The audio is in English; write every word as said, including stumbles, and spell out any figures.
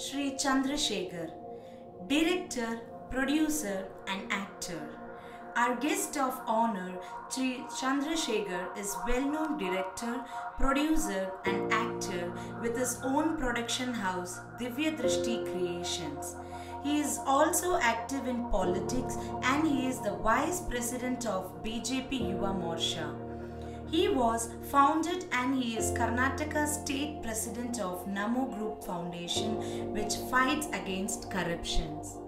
Shri Chandrasekhar, director, producer and actor. Our guest of honor, Shri Chandrasekhar, is well-known director, producer and actor with his own production house, Divya Drishti Creations. He is also active in politics and he is the Vice President of B J P Yuva Morcha. He was founded and he is Karnataka State President of Namo Group Foundation, which fights against corruptions.